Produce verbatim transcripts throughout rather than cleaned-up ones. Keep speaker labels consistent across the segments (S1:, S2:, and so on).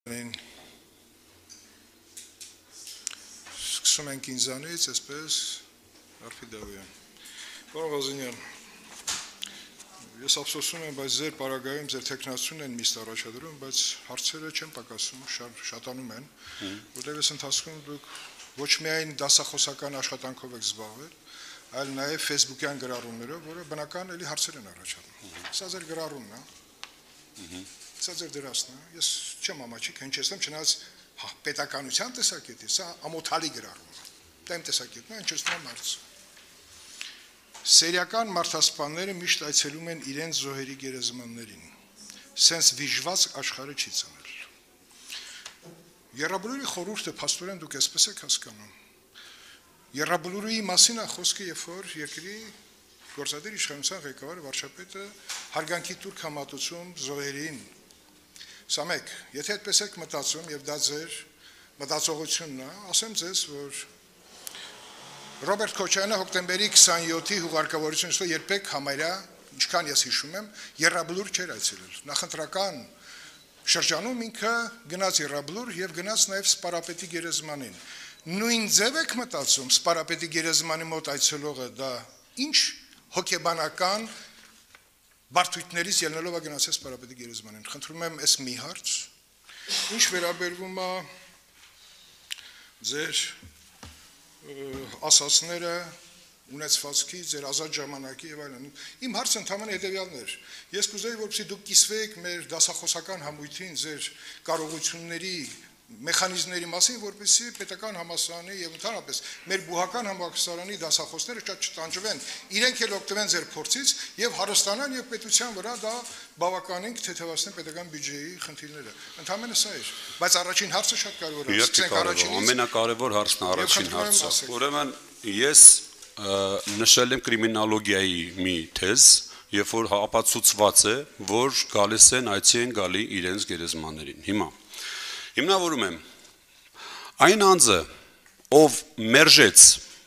S1: Սկսում ենք ինձանից, այսպես Արփիդավյան։ Պարոն Ղազանյան, ես ափսոսում եմ, բայց ձեր պարագայում ձեր տեխնացությունն են միշտ առաջադրում, բայց հարցերը չեն պակասում, շատանում են, որտեղ այս ընթացքում դուք ոչ միայն դասախոսական աշխատանքով եք զբաղվել, այլ նաև Facebook-յան գրառումներով, որը բնական էլի հարցեր են առաջադրում։ Սա ձեր գրառումն է։ Սա ձեր դրաստն է, ես չեմ ամաչիկ, հնչեցնեմ, չնայած պետականության տեսակետից, սա ամոթալի գրառում է, դա իմ տեսակետն է, հնչեցնում հարցը։ Սերիական մարդասպանները միշտ այցելում են իրենց զոհերի գերեզմաններին, սենց վիժված աշխարհը չի ծնել։ Եռաբլուրի խորհուրդը փաստորեն դուք այսպես եք հասկանում։ Եռաբլուրի մասին է խոսքը, երբ որ երկրի գործադիր իշխանության ղեկավարը վարչապետը հարգանքի տուրք համատուցում զոհերին։ Սա մեկ, եթե այդպես եք մտածում եւ դա ձեր մտածողությունն է, ասեմ ձեզ, որ Ռոբերտ Քոչարյանը հոկտեմբերի քսանյոթի հուղարկավորությունից հետո երբեք համարյա, ինչքան ես հիշում եմ, Եռաբլուր չէր այցելել։ Նախընտրական շրջանում ինքը գնաց Եռաբլուր եւ գնաց նաեւ Սպարապետի գերեզմանին։ Նույն ձև եք մտածում, Սպարապետի գերեզմանի մոտ այցելողը դա ինչ հոգեբանական բարդույթներից ելնելով գնացել Սպարապետի գերեզմանին։ Խնդրում եմ այս մի հարց, ինչ վերաբերվում է ձեր ասացները ունեցվածքի, ձեր ազատ ժամանակի եւ այլն։ Իմ հարցը ընդհանրապես հետեւյալն էր։ Ես կուզեի, որպեսզի դուք կիսվեիք մեր դասախոսական համույթին ձեր կարողությունների մեխանիզմների մասին, որպեսզի պետական համալսարանի եւ ընդհանրապես մեր բուհական համալսարանի դասախոսները շատ չտանջվեն, իրենք էլ օգտվեն ձեր փորձից եւ հարստանան եւ պետության վրա դա բավականին թեթևացնեն պետական բյուջեի խնդիրները։ Ընդհանրապես սա էր, բայց առաջին հարցը շատ կարևոր է։
S2: Սկսենք առաջինից։ Ամենակարևոր հարցն առաջին հարցը։ Ուրեմն ես նշել եմ կրիմինոլոգիայի մի թեզ, երբ որ ապացուցված է, որ գալիս են այցի են գալի իրենց գերեզմաններին։ Հիմա Հիմնավորում եմ, այն անձը, ով մերժեց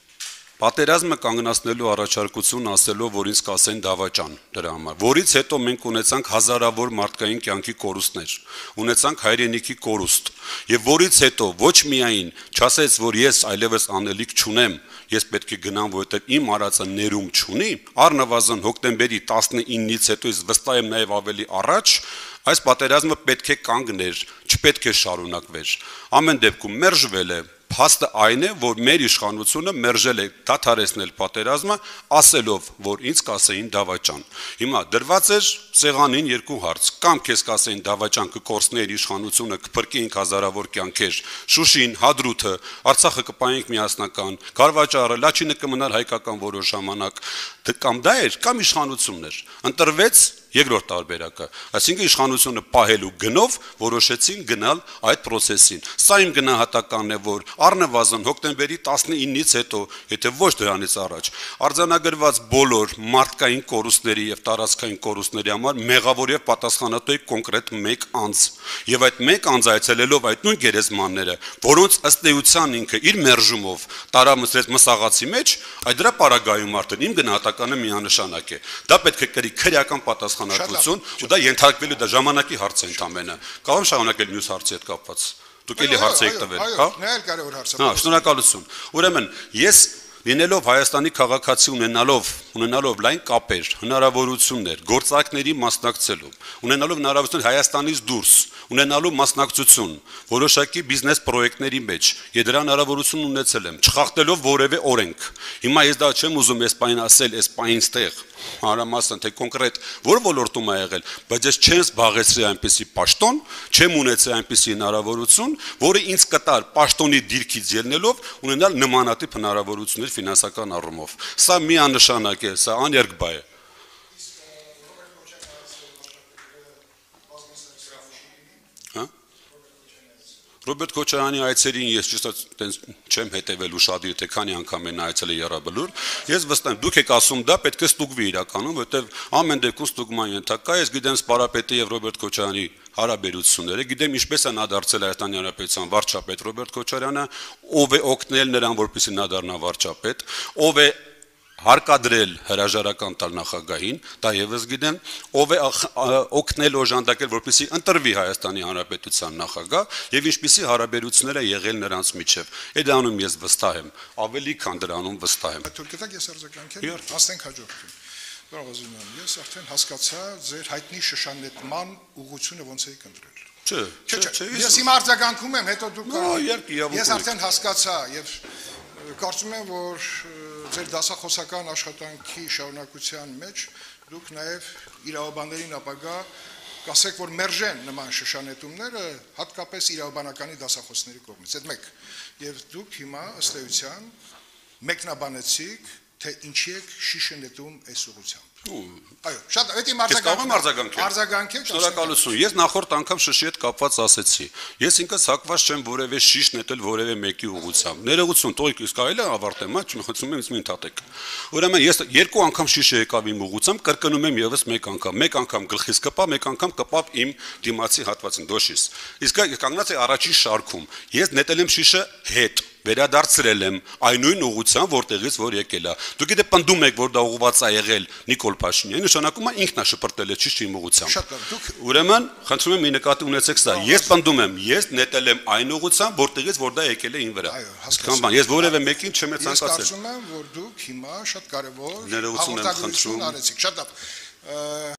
S2: պատերազմը կանգնացնելու առաջարկություն ասելով, որ ինձ կասեն դավաճան դրա համար, որից հետո մենք ունեցանք հազարավոր մարդկային կյանքի կորուստներ, ունեցանք հայրենիքի կորուստ, եւ որից հետո ոչ միայն չասեց, որ ես այլևս անելիք չունեմ, ես պետք է գնամ, որովհետեւ իմ արածը ներում չունի, առնվազն հոկտեմբերի տասնինից հետո ես վստահ եմ նաեւ ավելի առաջ այս պատերազմը պետք է կանգներ, չպետք է շարունակվեր։ Ամեն դեպքում մերժվել է, փաստը այն է, որ մեր իշխանությունը մերժել է դադարեցնել պատերազմը, ասելով, որ ինձ կասեին դավաճան։ Հիմա դրված էր սեղանին երկու հարց, կամ քեզ կասեին դավաճան կկորցներ իշխանությունը, կփրկեինք հազարավոր կյանքեր, Շուշին, Հադրութը, Արցախը կպայենք միասնական, Գարվաճառը, Լաչինը կմնար հայկական որոշ ժամանակ, կամ դա էր, կամ իշխանությունն էր։ Ընտրվեց երկրորդ տարբերակը, այսինքն իշխանությունը պահելու գնով որոշեցին գնալ այդ process-ին։ Սա իմ գնահատականն է, որ առնվազն հոկտեմբերի տասնինից հետո, եթե ոչ դրանից առաջ, արձանագրված բոլոր մարդկային կորուստների եւ տարածքային կորուստների համար մեղավոր եւ պատասխանատու է կոնկրետ մեկ անձ։ Եվ այդ մեկ անձ այցելելով այդ նույն գերեզմանները, որոնց ըստ էության ինքը իր մերժումով տարամսրեց մսաղացի մեջ, այդ դրա պարագայում արդեն իմ գնահատականը միանշանակ է։ Դա պետք է կրի քրեական պատասխանատվություն, ու դա ենթարկվելու դա ժամանակի հարց է ընդամենը։ Կարող եմ շարունակել մյուս հարցի հետ կապված։ Դուք էլի հարց եք տվել, հա։
S1: Նա էլ կարևոր հարց է։
S2: Հա, շնորհակալություն։ Ուրեմն ես լինելով Հայաստանի քաղաքացի ունենալով ունենալով լայն կապեր, հնարավորություններ, գործակների մասնակցելու, ունենալով հնարավորություն Հայաստանից դուրս, ունենալու մասնակցություն, որոշակի բիզնես պրոյեկտների մեջ, ես դրա հնարավորություն ունեցել եմ, չխախտելով որևէ օրենք։ Հիմա ես դա չեմ ուզում այս պայն ասել, այս պայն ստեղ, հանրամասն թե կոնկրետ որ ոլորտում է եղել, բայց ես չեմ զբաղեցրի այնպիսի պաշտոն, չեմ ունեցել այնպիսի հնարավորություն, որը ինձ կտար պաշտոնի դիրքից ելնելով ունենալ նմանատիպ հնարավորություններ ֆինանսական առումով։ Սա միանշանակ է, սա աներկբա է։ Ռոբերտ Քոչարյանի այցերին ես ճիշտ չեմ հետևել ուշադիր, թե քանի անգամ են այցել Եռաբլուր։ Ես վստահ եմ, դուք եք ասում դա պետք է ստուգվի իրականում, որովհետև ամեն դեպքում ստուգման ենթակա է, ես գիտեմ Սպարապետի եւ Ռոբերտ Քոչարյանի հարաբերությունները, գիտեմ ինչպես է նա դարձել Հայաստանի Հանրապետության վարչապետ Ռոբերտ Քոչարյանը, ով է օգնել նրան, որպեսզի նա դառնա վարչապետ, ով է հարկադրել հրաժարական տալ նախագահին, դա եւս գիտեմ, ով է օգնել օժանդակել, որպեսզի ընտրվի Հայաստանի Հանրապետության նախագահ եւ ինչպիսի հարաբերություններ է եղել նրանց միջեւ։ Այդ անում ես վստահ եմ, ավելի քան դրանում վստահ եմ։
S1: Թուրքիա ես արձագանքել, հասնենք հաջորդին։ Բարոյազյան, ես արդեն հասկացա ձեր հայտնի շշանետման ուղղությունը ոնց է կընտրել։
S2: Չէ, չէ, չէ։
S1: Ես իմ արձագանքում եմ, հետո դուք
S2: երբ
S1: ես արդեն հասկացա եւ կարծում եմ, որ ձեր դասախոսական աշխատանքի շարունակության մեջ դուք նաեւ իրավաբաններին ապագա կասեք, որ մերժեն նման շշանետումները հատկապես իրավաբանականի դասախոսների կողմից։ Այդ մեկ։ Եվ դուք հիմա ըստ էության մեկնաբանեցիք, թե ինչի եք շիշը նետում այս ուղղությամբ։ Այո, շատ էդի
S2: արձագանքել։
S1: Արձագանքել։
S2: Շնորհակալություն։ Ես նախորդ անգամ շշի հետ կապված ասեցի։ Ես ինքս հակված չեմ որևէ շիշ նետել որևէ մեկի ուղղությամբ։ Ներողություն, թողեք, իսկ կարելի է ավարտեմ, այ չխնդրում եմ ինձ մի ընդհատեք։ Ուրեմն ես երկու անգամ շիշը եկավ իմ ուղղությամբ, կրկնում եմ եւս մեկ անգամ։ Մեկ անգամ գլխիս կպա, մեկ անգամ կպավ իմ դիմացի հատվածին, դոշիս։ Իսկ կանգնած է առաջին շարքում։ Ես նետել եմ շիշը հետ վերադարձրել եմ այն նույն ուղղությամբ, որտեղից որ եկել է։ Դուք գիտեք, պնդում եք, որ դա ուղղված է եղել Նիկոլ Փաշինյանի, նշանակում է ինքն է շպրտել է ճիշտ իմ ուղղությամբ։
S1: Շատ լավ, դուք
S2: Ուրեմն, խնդրում եմ մի նկատի ունեցեք սա։ Ես պնդում եմ, ես նետել եմ այն ուղղությամբ, որտեղից որ դա եկել է ին վրա։
S1: Այո, հասկացա։
S2: Ես որևէ մեկին չեմ ցանկացել։
S1: Ես կարծում եմ, որ դուք հիմա շատ կարևոր
S2: ներողություն եմ խնդրում։
S1: արեցիք, շատ լավ։